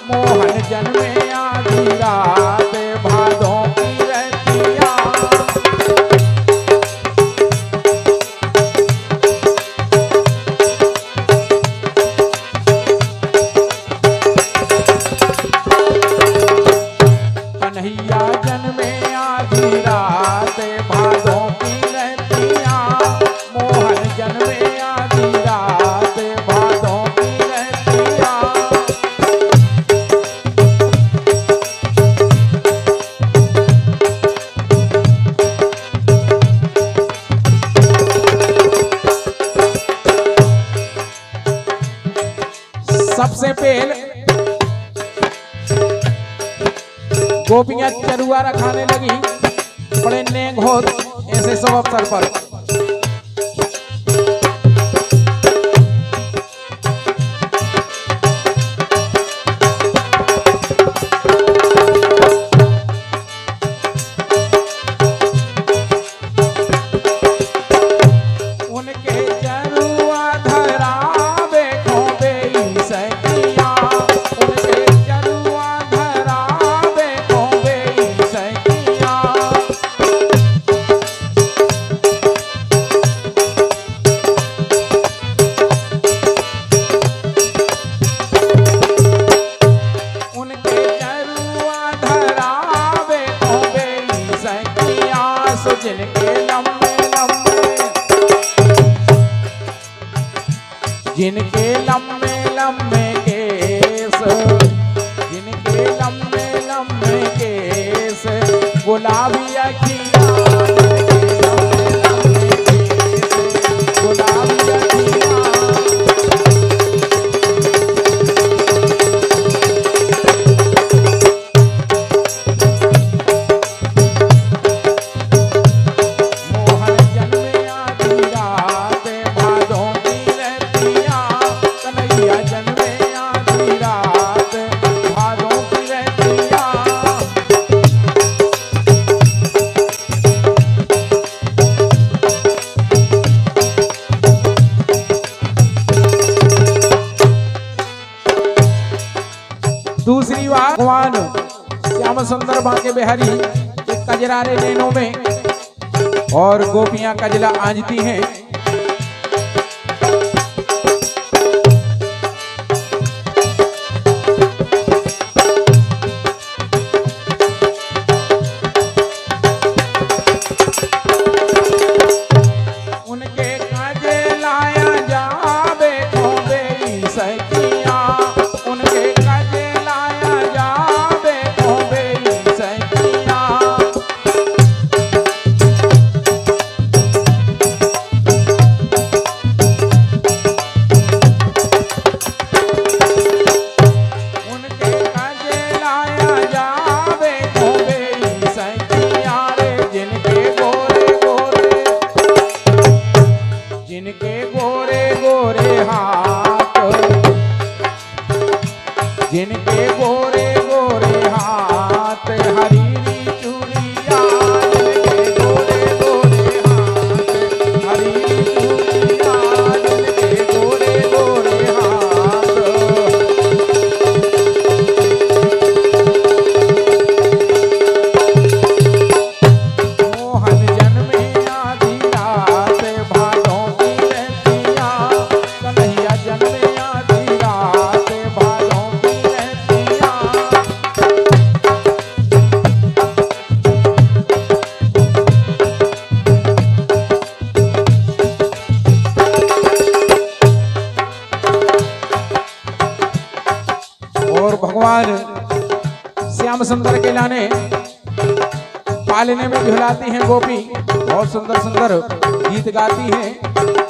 मोहन जन्मे आधी रात भादों की रतिया। कन्हैया जन्मे आधी रात भादों की रतिया। मोहन जन्मे आधी रात भादों की रतिया। सबसे पहले गोपियां चरुआ रखाने लगी, बड़े नेक हो ऐसे सब अवसर पर। उनके चरुआ धरावे खोबे सखिया। उनके चरुआ धरावे खोबे सखिया। उनके चरुआ धरावे खोबे सखिया। सो जिनके लंबे लंबे जिनके लंबे लंबे केस, जिनके लंबे लंबे केस गुलाबी अखियाँ। जिनके लंबे लंबे केस गुलाबी अखियाँ। मोहन जन्मे आधी रात भादों की रतिया। कन्हैया जन्मे आधी रात भादों की रतिया। दूसरी बात, भगवान श्याम सुंदर बांके बिहारी के कजरारे नैनों में और गोपियां कजला आंजती हैं। उनके कजलाया जावे खोबे सखिया। उनके कजलाया जावे खोबे सखिया। उनके कजलाया जावे खोबे सखिया रे। जिनके गोरे गोरे, जिनके गोरे गोरे हाथ, जिनके गोरे गोरे हाथ हरीरी चूड़िया। जिनके गोरे गोरे हाथ हरीरी चूड़िया। जिनके गोरे गोरे हाथ। मोहन जन्मे आधी रात भादों की रतिया। कन्हैया जन्मे आधी रात भादों की रतिया। और भगवान श्याम सुंदर के लाने पालने में झुलाती हैं गोपी। बहुत सुंदर सुंदर गीत गाती हैं।